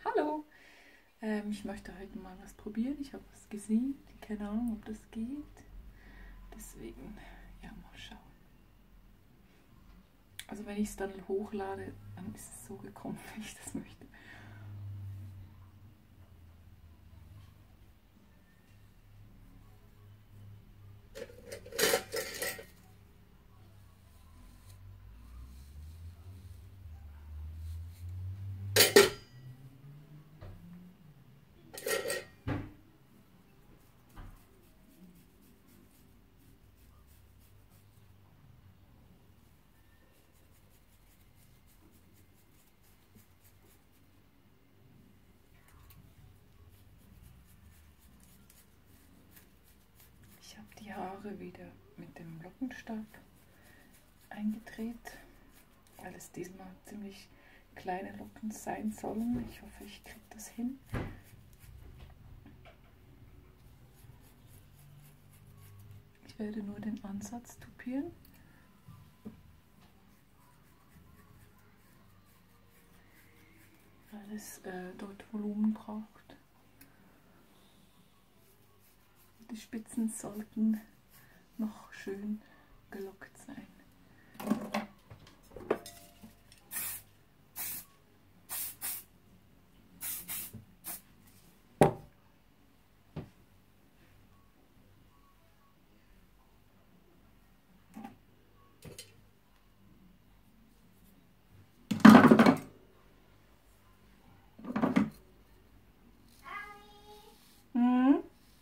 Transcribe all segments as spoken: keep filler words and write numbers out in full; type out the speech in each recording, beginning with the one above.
Hallo! Ähm, ich möchte heute mal was probieren. Ich habe was gesehen. Keine Ahnung, ob das geht. Deswegen, ja, mal schauen. Also wenn ich es dann hochlade, dann ist es so gekommen, wie ich das möchte. Ich habe die Haare wieder mit dem Lockenstab eingedreht, weil es diesmal ziemlich kleine Locken sein sollen. Ich hoffe, ich kriege das hin. Ich werde nur den Ansatz tupieren. Weil es äh, dort Volumen braucht. Die Spitzen sollten noch schön gelockt sein. Hm?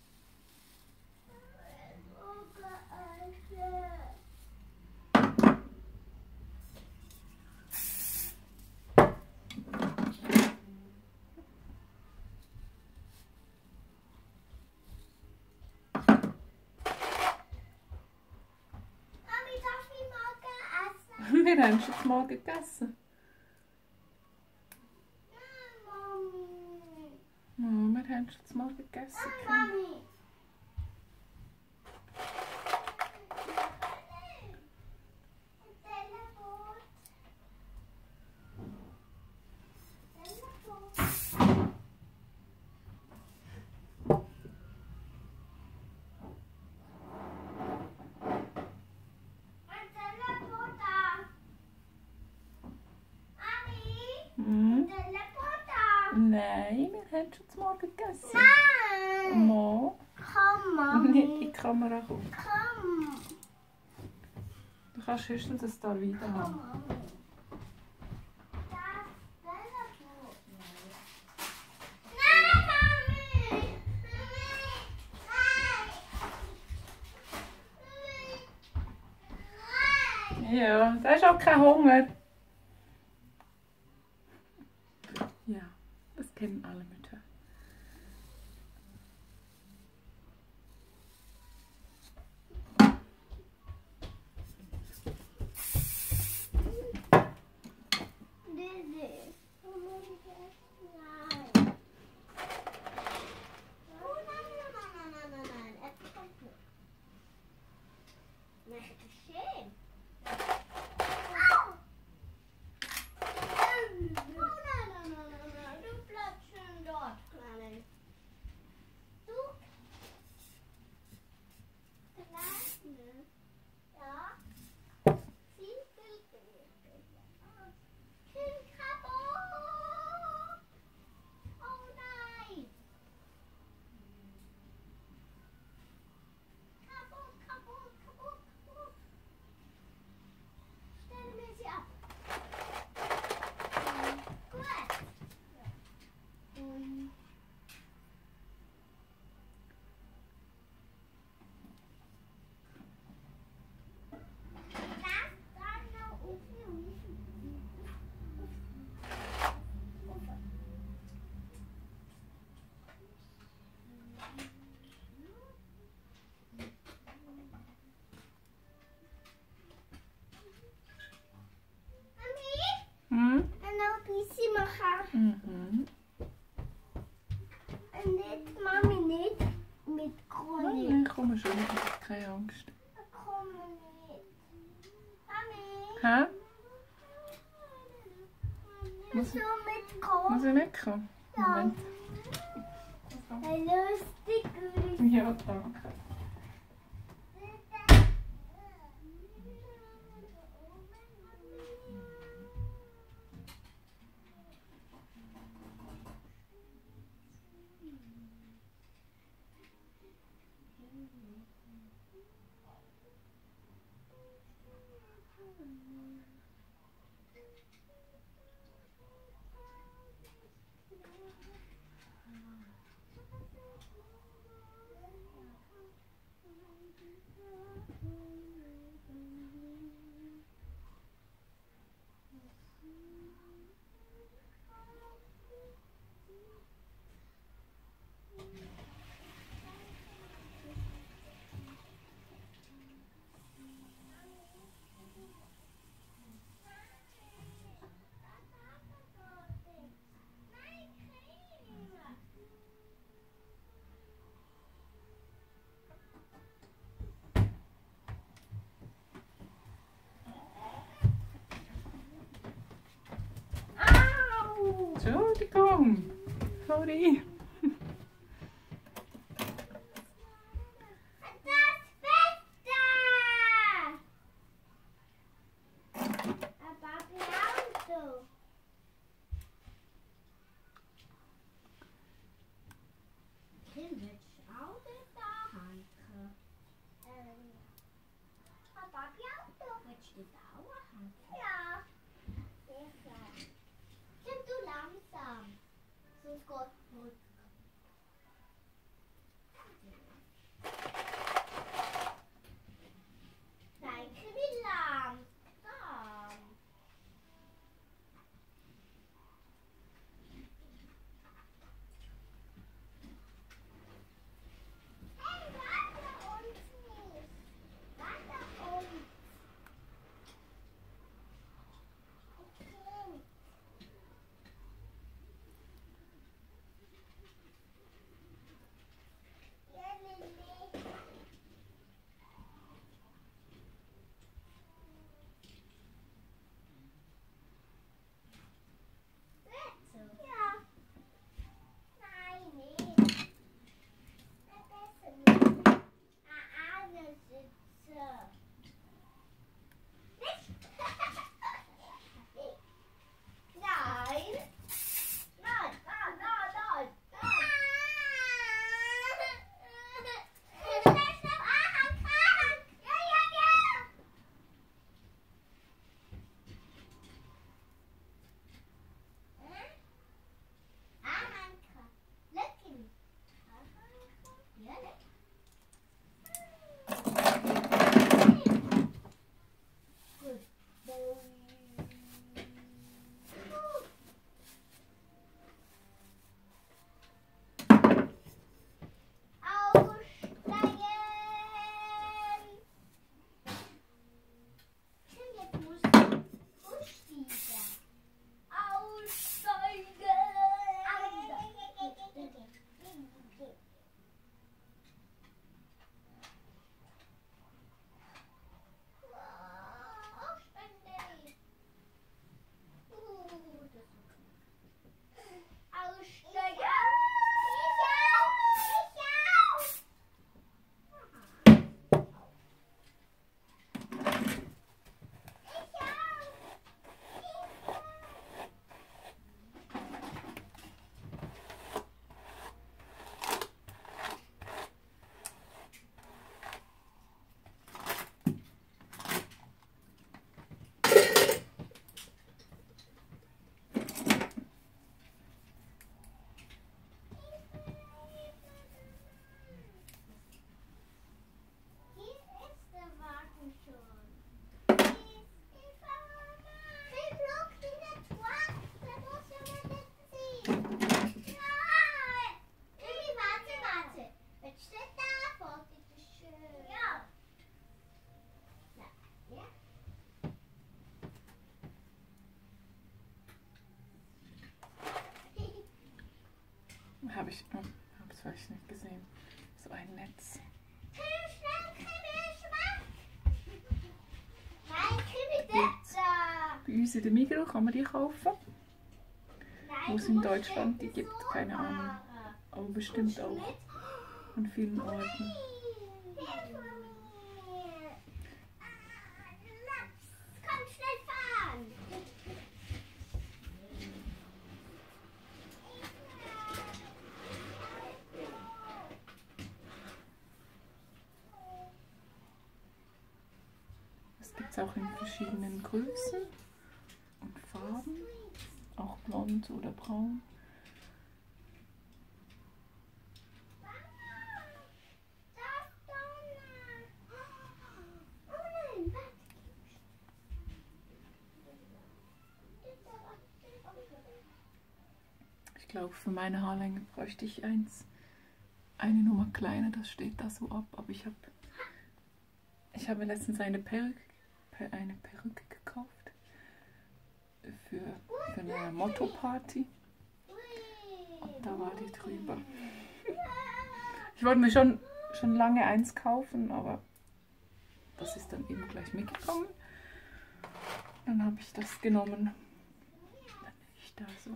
Wir haben schon das Morgen gegessen. Oh, wir haben schon das Morgen gegessen. Okay. Hm? Nein, wir haben schon das Morgen gegessen. Nein! Mo. Komm, Mami. Nicht die Kamera kommt. Komm. Du kannst höchstens das da wieder haben. Ja, da ist auch kein Hunger. Ja, das kennen alle Mütter. Hm? Mhm. Nicht, Mami, nicht mit Chronik. Nein, komm schon, keine Angst. Komm nicht. Mami. Hä? Muss, mit Muss ich mitkommen? Moment. Ein lustig. Ja, danke. Entschuldigung. Sorry. Habe ich, oh, habe es vielleicht nicht gesehen. So ein Netz. Bei uns in der Migros kann man die kaufen. Nein, wo es in Deutschland die gibt, keine Ahnung. Aber bestimmt auch an vielen Orten. Das gibt es auch in verschiedenen Größen und Farben, auch blond oder braun. Ich glaube, für meine Haarlänge bräuchte ich eins, eine Nummer kleiner, das steht da so ab, aber ich habe ich habe letztens eine Perücke, eine Perücke gekauft für, für eine Motto-Party und da war die drüber. Ich wollte mir schon, schon lange eins kaufen, aber das ist dann eben gleich mitgekommen. Dann habe ich das genommen. Dann ich da so.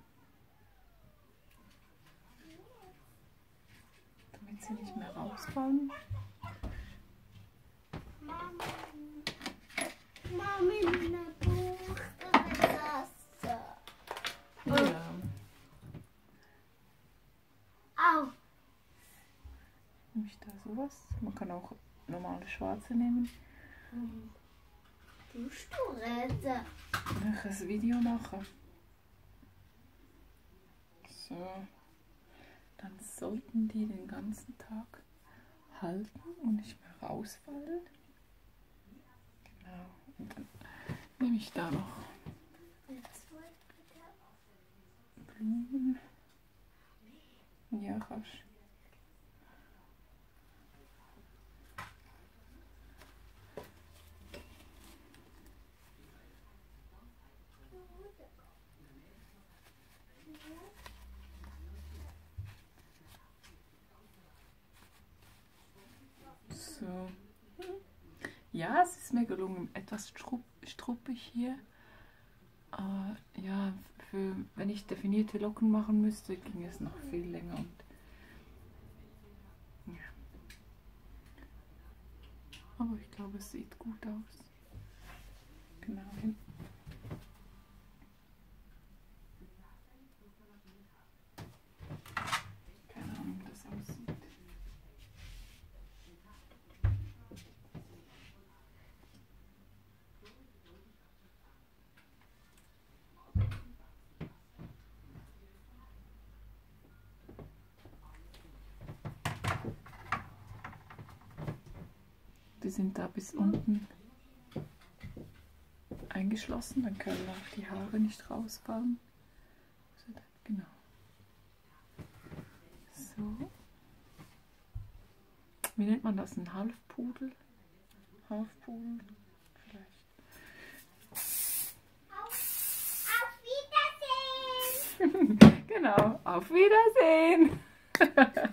Damit sie nicht mehr rausfallen. Mami, meine Buchstabe. Ja. Au. Nehme ich da sowas? Man kann auch normale schwarze nehmen. Du Sturette. Wenn ich das Video mache. So. Dann sollten die den ganzen Tag halten und nicht mehr rausfallen. Genau. Und dann nehme ich da noch Blumen. Ja, rasch. So. Ja, es ist mir gelungen, etwas strupp, struppig hier. Aber ja, für, wenn ich definierte Locken machen müsste, ging es noch viel länger. Und ja. Aber ich glaube, es sieht gut aus. Genau hin. Keine Ahnung, wie das aussieht. Die sind da bis unten eingeschlossen, dann können auch die Haare nicht rausfallen. Genau. So. Wie nennt man das? Ein Halfpudel? Halfpudel? Vielleicht. Auf, auf Wiedersehen. Genau, auf Wiedersehen!